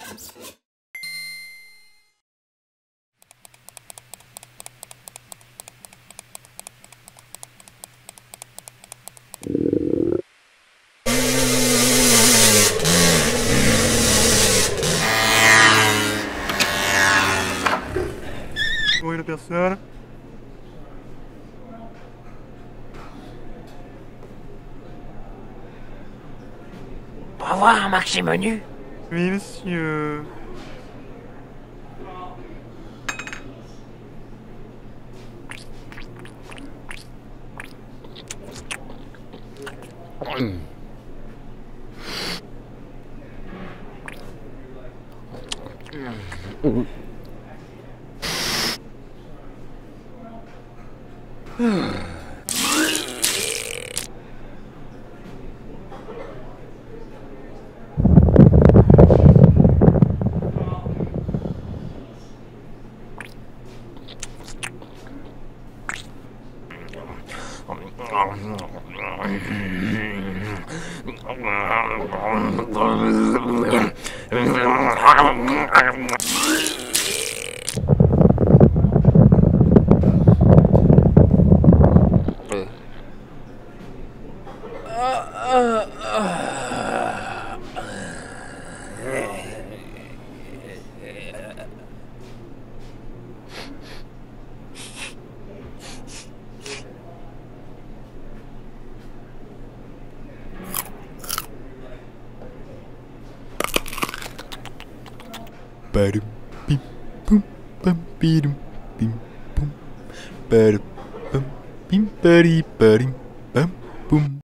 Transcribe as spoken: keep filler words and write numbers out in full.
Oi, la personne. Pour avoir un marché menu. Oui, monsieur. Ba-dum, bim, boom, bum, bidum, bim, boom. Ba-dum, bum, bim, ba-dee, ba-dim, bum, boom.